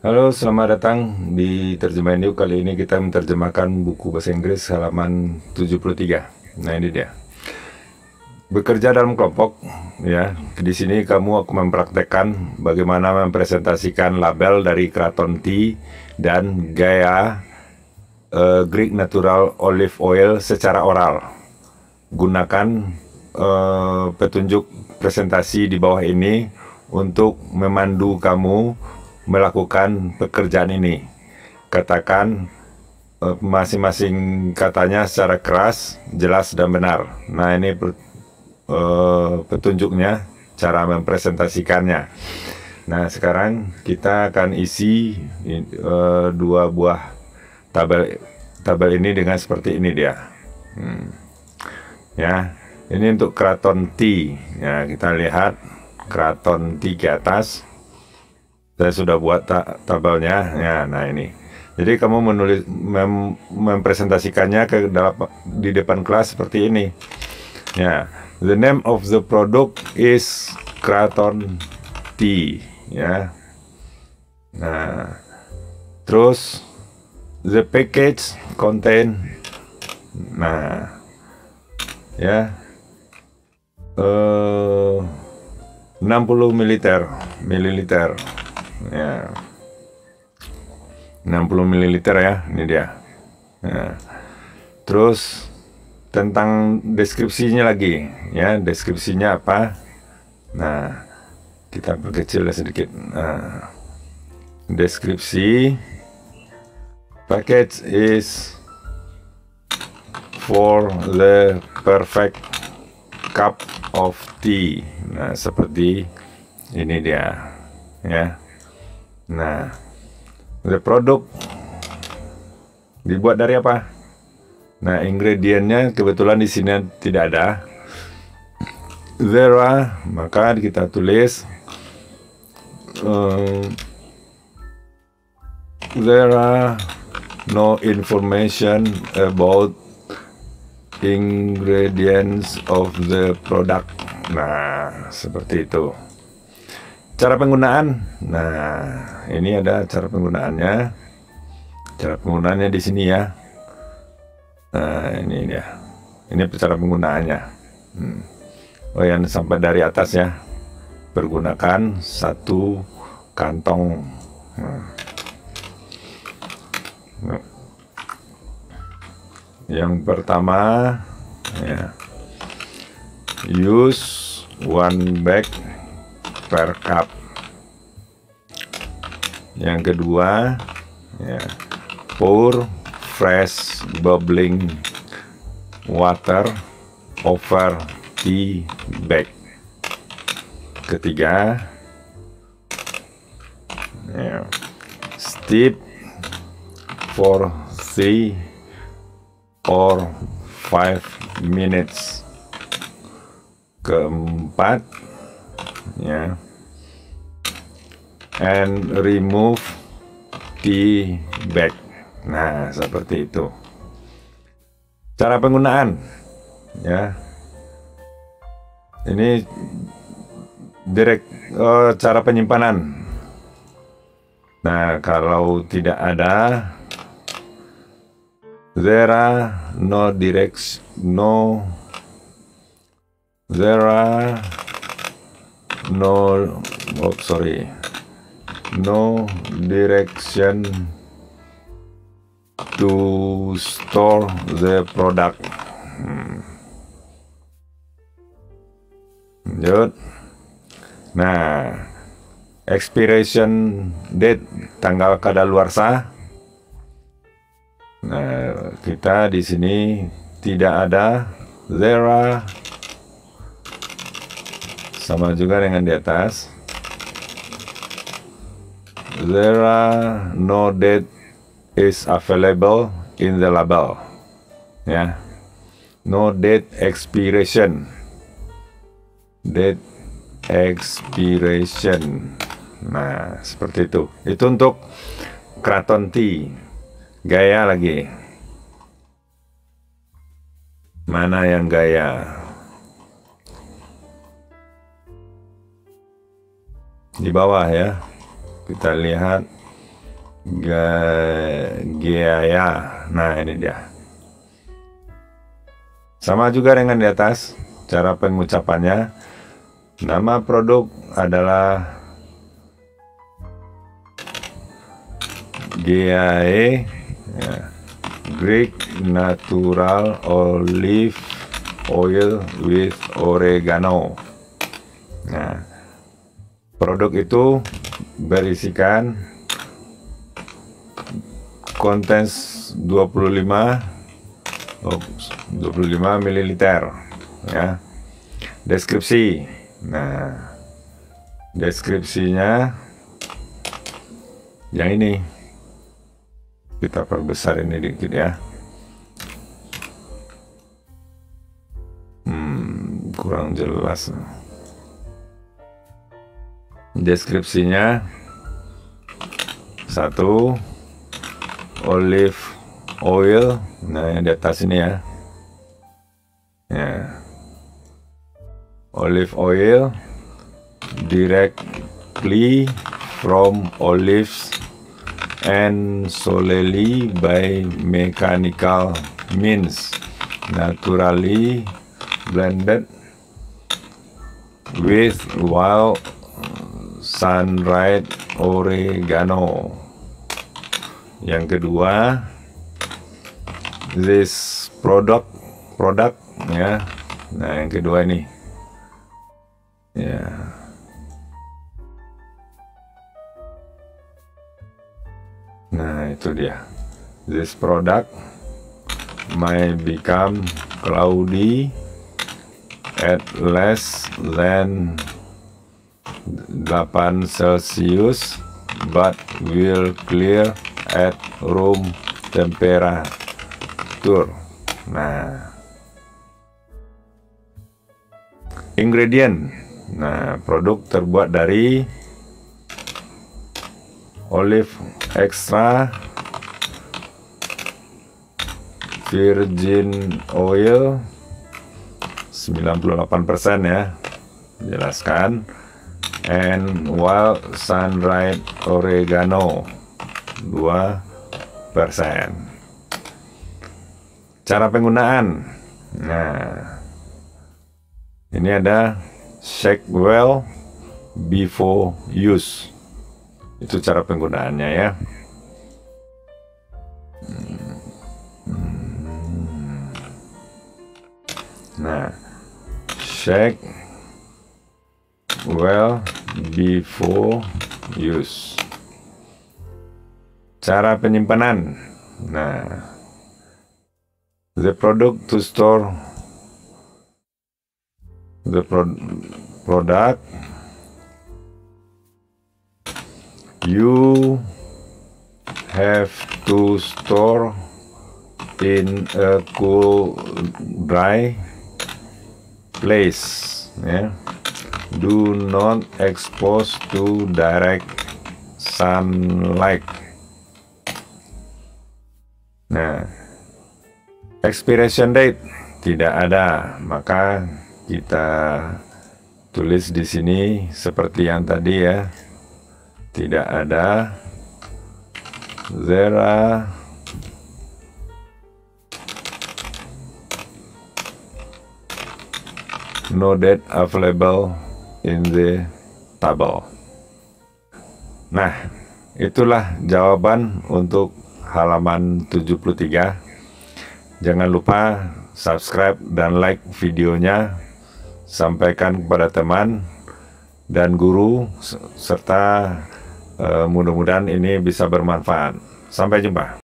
Halo, selamat datang di Terjemahan Yuk. Kali ini kita menerjemahkan buku bahasa Inggris halaman 73. Nah, ini dia. Bekerja dalam kelompok, ya. Di sini kamu akan mempraktekkan bagaimana mempresentasikan label dari Kraton Tea dan gaya Greek Natural Olive Oil secara oral. Gunakan petunjuk presentasi di bawah ini untuk memandu kamu melakukan pekerjaan ini. Katakan masing-masing katanya secara keras, jelas, dan benar. Nah, ini petunjuknya, cara mempresentasikannya. Nah, sekarang kita akan isi dua buah tabel ini dengan seperti ini dia. Ya, ini untuk Kraton Tea. Ya, kita lihat Kraton Tea ke atas. Saya sudah buat tabelnya. Ya, nah ini. Jadi kamu mempresentasikannya di depan kelas seperti ini. Ya, the name of the product is Kraton Tea. Ya. Nah, terus the package contain. Nah, ya. 60 mililiter. Ya, 60 mililiter ya, ini dia. Nah, terus tentang deskripsinya lagi, ya, deskripsinya apa? Nah, kita perkecil sedikit. Nah, deskripsi package is for the perfect cup of tea. Nah, seperti ini dia, ya. Nah, the product dibuat dari apa? Nah, ingredientnya kebetulan di sini tidak ada. There are, maka kita tulis there are no information about ingredients of the product. Nah, seperti itu. Cara penggunaan. Nah, ini ada cara penggunaannya. Cara penggunaannya di sini ya. Nah, ini dia. Ini cara penggunaannya. Oh, yang sampai dari atas ya. Pergunakan satu kantong. Yang pertama, ya. Use one bag per cup. Yang kedua, ya, pour fresh bubbling water over tea bag. Ketiga, ya, steep for 3 or 5 minutes. Keempat, ya, and remove tea bag. Nah, seperti itu. Cara penggunaan, ya. Ini cara penyimpanan. Nah, kalau tidak ada, there are no direction to store the product. Lanjut. Nah, expiration date, tanggal kadaluarsa. Nah, kita di sini tidak ada. There are, sama juga dengan di atas. There are no date is available in the label. Ya. No date expiration. Date expiration. Nah, seperti itu. Itu untuk Kraton Tea. Gaya lagi. Mana yang gaya? Di bawah ya. Kita lihat Geaya. Nah, ini dia. Sama juga dengan di atas, cara pengucapannya. Nama produk adalah Geae, ya, Greek Natural Olive Oil with Oregano. Nah, produk itu berisikan kontens 25 ml ya. Deskripsi. Nah, deskripsinya yang ini. Kita perbesar ini dikit ya. Kurang jelas. Deskripsinya: 1. Olive oil. Nah, yang di atas ini ya. Olive oil directly from olives and solely by mechanical means, naturally blended with wild sun-dried oregano. Yang kedua, this product ya. Nah, yang kedua ini ya. Nah, itu dia. This product may become cloudy at less than 8 Celsius but will clear at room temperature. Nah, ingredient. Nah, produk terbuat dari olive extra virgin oil 98% ya, jelaskan, and wild sun-dried oregano 2%. Cara penggunaan. Nah, ini ada shake well before use. Itu cara penggunaannya ya. Nah, shake well before use. Cara penyimpanan. Nah, the product to store the product. You have to store in a cool, dry place. Yeah. Do not expose to direct sunlight. Nah, expiration date tidak ada, maka kita tulis di sini seperti yang tadi ya. Tidak ada. There are no date available in the table. Nah, itulah jawaban untuk halaman 73. Jangan lupa subscribe dan like videonya, sampaikan kepada teman dan guru, serta mudah-mudahan ini bisa bermanfaat. Sampai jumpa.